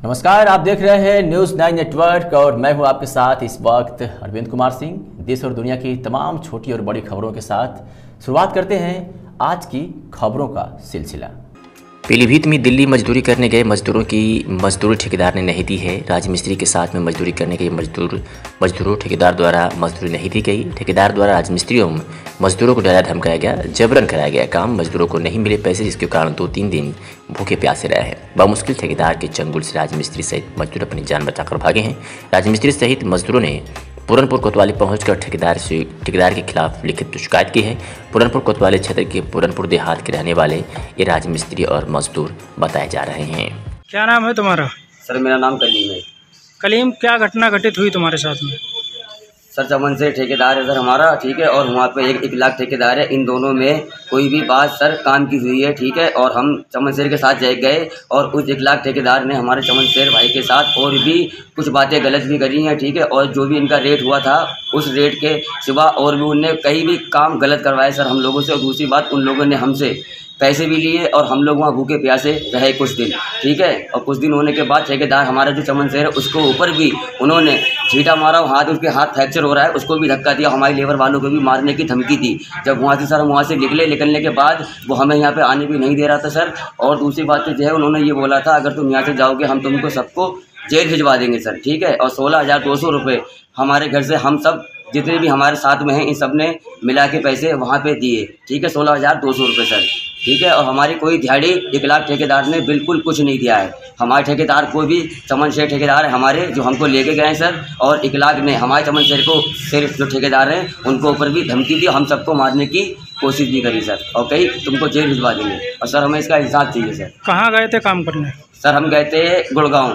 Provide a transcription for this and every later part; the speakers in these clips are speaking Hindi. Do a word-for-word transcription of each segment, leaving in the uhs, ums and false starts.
नमस्कार, आप देख रहे हैं न्यूज़ नाइन नेटवर्क और मैं हूं आपके साथ इस वक्त अरविंद कुमार सिंह। देश और दुनिया की तमाम छोटी और बड़ी खबरों के साथ शुरुआत करते हैं आज की खबरों का सिलसिला। पीलीभीत में दिल्ली मजदूरी करने गए मजदूरों की मजदूरी ठेकेदार ने नहीं दी है। राजमिस्त्री के साथ में मजदूरी करने गए मजदूर मजदूरों ठेकेदार द्वारा मजदूरी नहीं दी गई। ठेकेदार द्वारा राजमिस्त्रियों मजदूरों को डराया धमकाया गया, जबरन कराया गया काम। मजदूरों को नहीं मिले पैसे, जिसके कारण दो तीन दिन भूखे प्यासे रहे हैं। बमुश्किल ठेकेदार के चंगुल से राजमिस्त्री सहित मजदूर अपनी जान बचाकर भागे हैं। राजमिस्त्री सहित मजदूरों ने पूरनपुर कोतवाली पहुंचकर ठेकेदार से ठेकेदार के खिलाफ लिखित शिकायत की है। पूरनपुर कोतवाली क्षेत्र के पूरनपुर देहात के रहने वाले ये राजमिस्त्री और मजदूर बताए जा रहे हैं। क्या नाम है तुम्हारा? सर मेरा नाम कलीम है। कलीम, क्या घटना घटित हुई तुम्हारे साथ में? सर चमन से ठेकेदार है सर हमारा, ठीक है, और वहाँ पे एक एक लाख ठेकेदार है। इन दोनों में कोई भी बात सर काम की हुई है, ठीक है, और हम चमन शेर के साथ जाए गए और उस एक लाख ठेकेदार ने हमारे चमन शेर भाई के साथ और भी कुछ बातें गलत भी करी हैं, ठीक है, और जो भी इनका रेट हुआ था उस रेट के सिवा और भी उनने कई भी काम गलत करवाए सर हम लोगों से। और दूसरी बात, उन लोगों ने हमसे पैसे भी लिए और हम लोग वहाँ भूखे प्यासे रहे कुछ दिन, ठीक है। और कुछ दिन होने के बाद ठेकेदार हमारा जो चमन शेर है उसको ऊपर भी उन्होंने छीटा मारा, हाथ उसके हाथ फ्रैक्चर हो रहा है, उसको भी धक्का दिया। हमारी लेबर वालों को भी मारने की धमकी दी। जब वहाँ से सर हम वहाँ से निकले, निकलने के बाद वो हमें यहाँ पे आने भी नहीं दे रहा था सर। और दूसरी बात तो जो है, उन्होंने ये बोला था अगर तुम यहाँ से जाओगे हम तुमको सबको जेल भिजवा देंगे सर, ठीक है। और सोलह हज़ार दो सौ रुपये हमारे घर से हम सब जितने भी हमारे साथ में हैं इन सब ने मिला के पैसे वहाँ पे दिए, ठीक है, सोलह हज़ार दो सौ रुपये सर, ठीक है। और हमारी कोई दिहाड़ी एक लाख ठेकेदार ने बिल्कुल कुछ नहीं दिया है। हमारे ठेकेदार को भी चमन शेर ठेकेदार है हमारे जो हमको लेके गए सर, और एक लाख ने हमारे चमन शेर को सिर्फ जो ठेकेदार हैं उनको ऊपर भी धमकी दी, हम सबको मारने की कोशिश भी करी सर, और कहीं तुमको जेल भिजवा देंगे। और सर हमें इसका हिसाब चाहिए सर। कहाँ गए थे काम करने? सर हम गए थे गुड़गांव।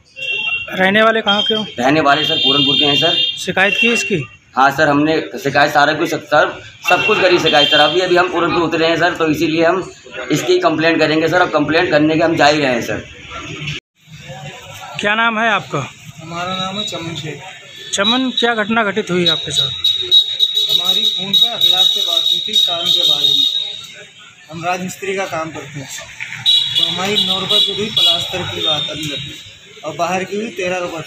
रहने वाले कहाँ के हो? रहने वाले सर पूरनपुर के हैं सर। शिकायत की इसकी? हाँ सर, हमने शिकायत सारा कुछ सर सब कुछ करी शिकायत सर। अभी अभी हम पूरनपुर उतरे हैं सर, तो इसीलिए हम इसकी कंप्लेंट करेंगे सर। अब कंप्लेंट करने के हम जा ही रहे हैं सर। क्या नाम है आपका? हमारा नाम है चमन शेख। चमन, क्या घटना घटित हुई आपके साथ? हमारी फ़ोन पर अखलाक से बात हुई थी काम के बारे में। हम राजमिस्त्री का काम करते हैं, तो हमारी नौ रुपये की हुई प्लास्टर की बात अंदर, और बाहर की हुई तेरह रुपये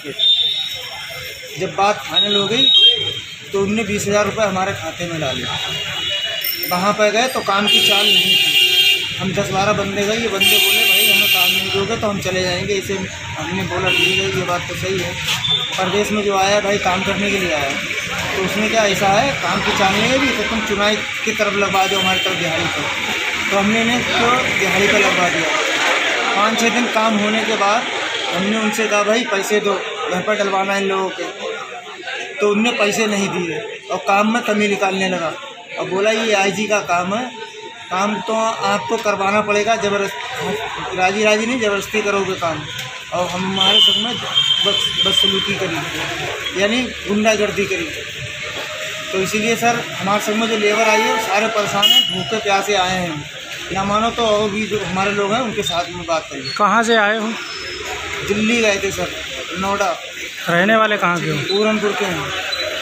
फिर। जब बात फाइनल हो गई तो उनने बीस हज़ार रुपये हमारे खाते में डाले। वहाँ पर गए तो काम की चाल नहीं थी। हम दस बारह बंदे गए, ये बंदे बोले भाई हमें काम नहीं दोगे तो हम चले जाएंगे। इसे हमने बोला ठीक है, ये बात तो सही है। प्रदेश में जो आया भाई काम करने के लिए आया, तो उसमें क्या ऐसा है काम की चाल नहीं है भी, तो तुम चुनाई की तरफ लगवा दो हमारी तरफ दिहाड़ी पर। तो हमने इन्हें तो दिहाड़ी पर लगवा दिया। पाँच छः दिन काम होने के बाद हमने उनसे कहा भाई पैसे दो, घर पर डलवाना है इन लोगों के। तो उनने पैसे नहीं दिए और काम में कमी निकालने लगा और बोला ये आईजी का काम है, काम तो आपको करवाना पड़ेगा, जबरदस्त राजी राजी नहीं जबरदस्ती करोगे काम। और हम हमारे सब में बस बदसलूकी करी, यानी गुंडागर्दी करी। तो इसीलिए सर हमारे सब में जो लेबर आई है सारे परेशान हैं, भूखे प्यासे आए हैं। ना मानो तो और भी जो हमारे लोग हैं उनके साथ में बात करिए। कहाँ से आए हो? दिल्ली गए थे सर, नोएडा। रहने वाले कहाँ के हो? पूरनपुर के हैं।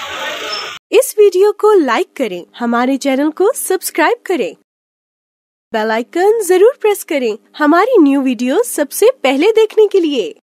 इस वीडियो को लाइक करें, हमारे चैनल को सब्सक्राइब करें, बेल आइकन जरूर प्रेस करें हमारी न्यू वीडियो सबसे पहले देखने के लिए।